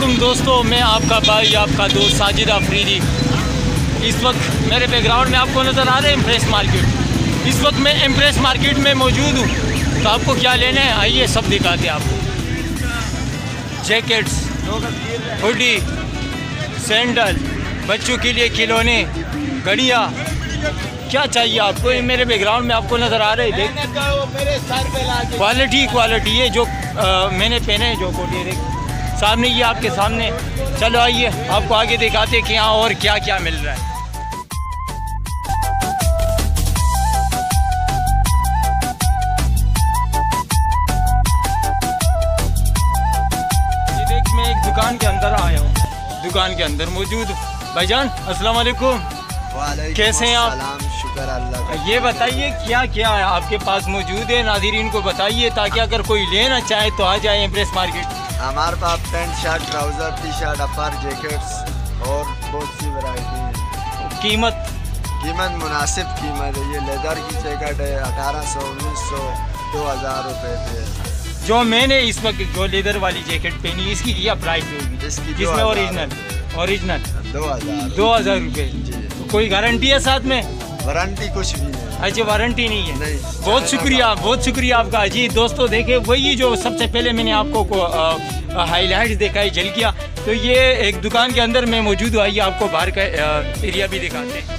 अस्सलामुअलैकुम दोस्तों, मैं आपका भाई आपका दोस्त साजिद अफरीदी। इस वक्त मेरे बैकग्राउंड में आपको नज़र आ रहा है इम्प्रेस मार्केट। इस वक्त मैं इम्प्रेस मार्केट में मौजूद हूँ। तो आपको क्या लेना है, आइए सब दिखाते हैं आपको। जैकेट्स, हुडी, सैंडल, बच्चों के लिए खिलौने, घड़ियाँ, क्या चाहिए आपको। ये मेरे बैकग्राउंड में आपको नज़र आ रहे हैं, देख क्वालिटी ये जो मैंने पहने हैं, जो कोटी देख सामने, ये आपके सामने। चलो आइए आपको आगे दिखाते हैं कि यहाँ और क्या क्या मिल रहा है। ये देख, मैं एक दुकान के अंदर आया हूँ, दुकान के अंदर मौजूद भाईजान। अस्सलाम वालेकुम, कैसे हैं आप? शुक्र अल्लाह का। ये बताइए क्या क्या है आपके पास मौजूद है, नाज़रीन को बताइए ताकि अगर कोई लेना चाहे तो आ जाए इम्प्रेस मार्केट। हमारे पास pant shirt, trouser, T shirt, upper, jackets और बहुत सी वैरायटी है। कीमत मुनासिब कीमत है। ये लेदर की जैकेट है 1800, 1900, 2000 रुपये पे। जो मैंने इस वक्त जो लेदर वाली जैकेट पहनी, इसकी क्या प्राइस होगी? जिसमें ओरिजिनल 2000 रुपये। कोई गारंटी है साथ में? वारंटी कुछ भी नहीं। अच्छा, वारंटी नहीं है। नहीं। बहुत शुक्रिया आपका जी। दोस्तों देखे, वही जो सबसे पहले मैंने आपको हाईलाइट्स देखा है, जल गया। तो ये एक दुकान के अंदर मैं मौजूद हूँ, आइए आपको बाहर का एरिया भी दिखाते हैं।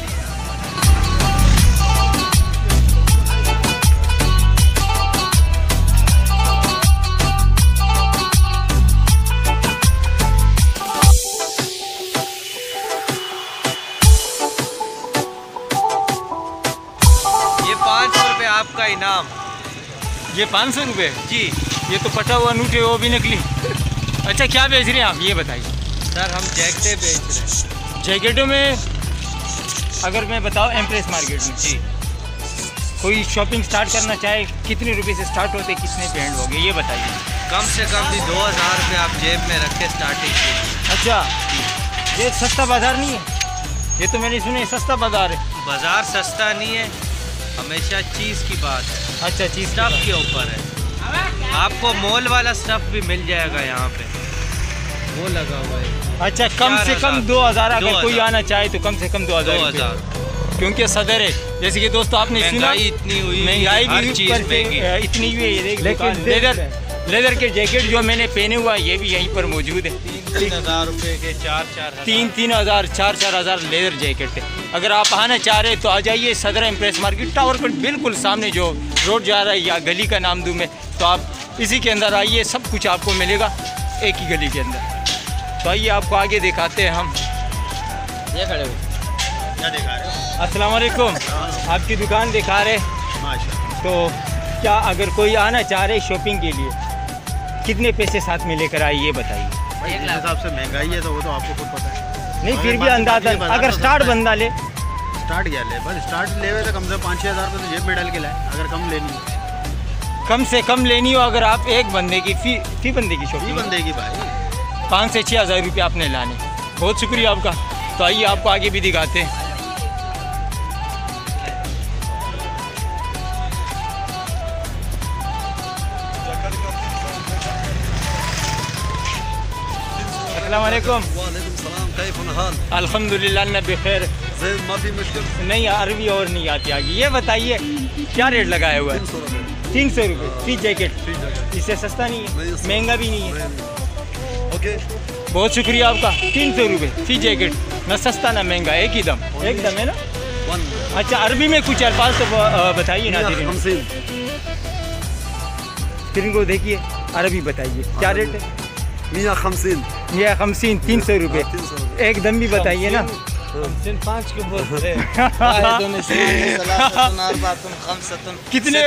आपका इनाम। ये 500 रुपये जी। ये तो फटा हुआ नोट है, वो भी नकली। अच्छा, क्या बेच रहे हैं आप, ये बताइए। सर हम जैकेटें बेच रहे हैं। जैकेटों में अगर मैं बताऊँ इम्प्रेस मार्केट में जी, कोई शॉपिंग स्टार्ट करना चाहे, कितने रुपए से स्टार्ट होते, कितने पे एंड हो गए, ये बताइए। कम से कम भी 2000 रुपये आप जेब में रख के स्टार्टिंग की। अच्छा, ये सस्ता बाज़ार नहीं है? ये तो मैंने सुना है सस्ता बाज़ार है। बाज़ार सस्ता नहीं है, हमेशा चीज़ की बात है। अच्छा, चीज़ स्टफ़ के ऊपर है। आपको मॉल वाला स्टफ़ भी मिल जाएगा यहाँ पे, वो लगा हुआ है। अच्छा, कम से कम 2000। अगर कोई आना चाहे तो कम से कम 2000, क्योंकि सदर है। जैसे कि दोस्तों आपने सुना, इतनी हुई, महंगाई हर भी चीज़ महंगी इतनी हुई है। लेकिन लेदर के जैकेट जो मैंने पहने हुआ, ये भी यहीं पर मौजूद है। 3000 रुपये के 4-4 3,000 4,000 लेदर जैकेट है। अगर आप आना चाह रहे तो आ जाइए सदर इम्प्रेस मार्केट, टावर पर बिल्कुल सामने जो रोड जा रहा है, या गली का नाम दूँ मैं, तो आप इसी के अंदर आइए, सब कुछ आपको मिलेगा एक ही गली के अंदर। तो आइए आपको आगे दिखाते हैं हम। ये खड़े हो, क्या दिखा रहे हो? अस्सलाम वालेकुम, आपकी दुकान दिखा रहे। तो क्या अगर कोई आना चाह रहे शॉपिंग के लिए, कितने पैसे साथ में लेकर आए, ये बताइए। जिस हिसाब से महंगाई है तो वो तो आपको खुद पता है। नहीं, फिर भी अंदाज़न अगर स्टार्ट बंदा ले, स्टार्ट क्या ले, बस स्टार्ट ले तो कम से कम 5-6 हज़ार रुपये तो जेब में डाल के लाए। अगर कम लेनी है, कम से कम लेनी हो, अगर आप एक बंदे की फी बंदे की शॉपिंग, बंदे की भाई 5 से 6 हज़ार रुपये आपने लाने। बहुत शुक्रिया आपका। तो आइए आपको आगे भी दिखाते हैं। अस्सलामुअलैकुम। अल्हम्दुलिल्लाह न बखैर। नहीं, अरबी और नहीं आती आगे। ये बताइए क्या रेट लगाया हुआ है? 300 रुपये फी जैकेट। इससे सस्ता नहीं है, महंगा भी नहीं है। बहुत शुक्रिया आपका। 300 रुपये फी जैकेट, ना सस्ता ना महंगा, एक ही दम है ना। अच्छा, अरबी में कुछ अल्फाज तो बताइए ना। फिर इनको देखिए, अरबी बताइए क्या रेट है? 150 300 रुपये। एक दम भी बताइए ना। 5 के बोल रहे कितने?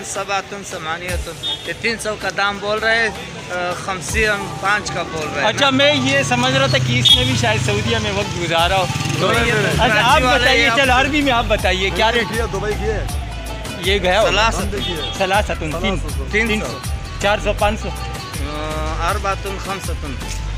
300 का दाम बोल रहे, 5 का बोल रहे। अच्छा, मैं ये समझ रहा था कि इसमें भी शायद सऊदीया में वक्त गुजारा हो। अच्छा, आप बताइए। चलो अरबी में आप बताइए क्या रेट है? दुबई की है ये गया सलासतुन 300 400 500 अरबातुन खमसतुन।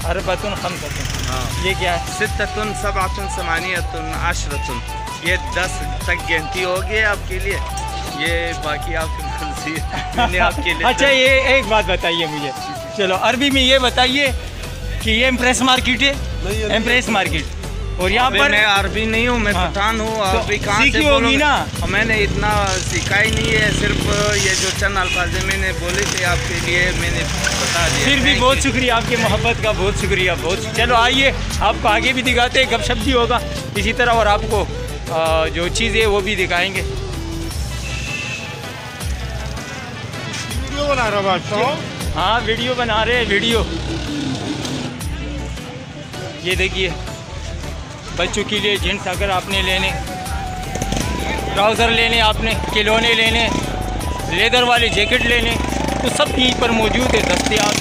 ये क्या है? सित्ततुन सबअतुन समानियतुन अशरतुन। ये 10 तक गिनती होगी आपके लिए, ये बाकी आपकी मर्जी है, मैंने आपके लिए। अच्छा, ये एक बात बताइए मुझे, चलो अरबी में ये बताइए कि ये इम्प्रेस मार्केट है, इम्प्रेस मार्केट। और यहाँ पर मैं अरबी नहीं हूँ, मैं पठान हूँ। तो अरबी कहाँ सीखी से होगी ना? मैंने इतना सीखा ही नहीं है, सिर्फ ये जो चंद अल्फाज मैंने बोले थे आपके लिए मैंने बता दिया। फिर भी बहुत शुक्रिया आपकी मोहब्बत का, बहुत शुक्रिया बहुत। चलो आइए आपको आगे भी दिखाते हैं, गपशप भी होगा इसी तरह, और आपको जो चीज़ है वो भी दिखाएंगे। वीडियो बना रहा बादशाह। हाँ वीडियो बना रहे हैं, वीडियो। ये देखिए बच्चों के लिए जीन्स अगर आपने लेने, ट्राउज़र लेने, आपने खिलौने लेने, लेदर वाले जैकेट लेने, तो सब यहीं पर मौजूद है, दस्तयाब।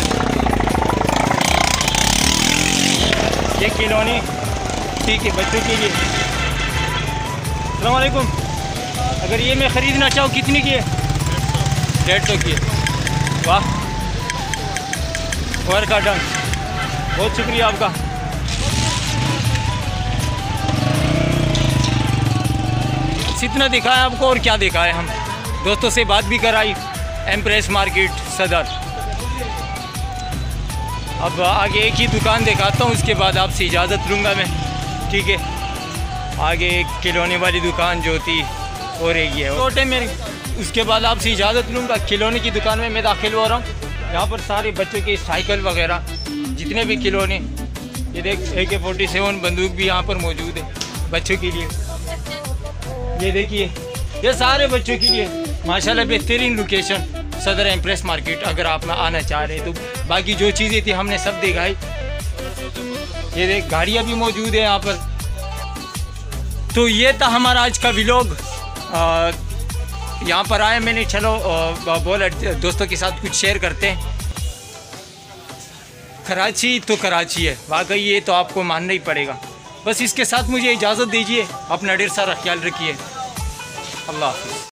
ये खिलौने ठीक है बच्चों के लिए। अस्सलाम वालेकुम। अगर ये मैं ख़रीदना चाहूँ कितने की है? 150 की है। वाह, और का डन, बहुत शुक्रिया आपका। इतना दिखाया आपको, और क्या दिखाए, हम दोस्तों से बात भी कराई। एम्प्रेस मार्केट सदर। अब आगे एक ही दुकान दिखाता हूँ, उसके बाद आपसे इजाज़त लूँगा मैं, ठीक है। आगे एक खिलौने वाली दुकान जो थी और एक ये छोटे में, उसके बाद आपसे इजाज़त लूँगा। खिलौने की दुकान में मैं दाखिल हो रहा हूँ। यहाँ पर सारे बच्चों के साइकिल वगैरह जितने भी खिलौने, ये देख AK-47 बंदूक भी यहाँ पर मौजूद है बच्चों के लिए। ये देखिए ये सारे बच्चों के लिए माशाल्लाह बेहतरीन लोकेशन सदर एम्प्रेस मार्केट। अगर आप आना चाह रहे हैं तो बाकी जो चीज़ें थी हमने सब दिखाई। ये देख गाड़ियाँ भी मौजूद है यहाँ पर। तो ये था हमारा आज का व्लॉग। यहाँ पर आए मैंने, चलो बोला दोस्तों के साथ कुछ शेयर करते हैं। कराची तो कराची है वाकई, ये तो आपको मानना ही पड़ेगा। बस इसके साथ मुझे इजाज़त दीजिए, अपना ढेर सारा ख्याल रखिए। अल्लाह हाफ़िज़।